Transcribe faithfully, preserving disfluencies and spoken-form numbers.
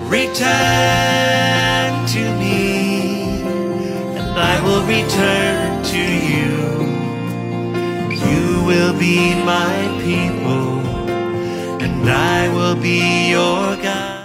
Return to me, and I will return to you. You will be my people, and I will be your God.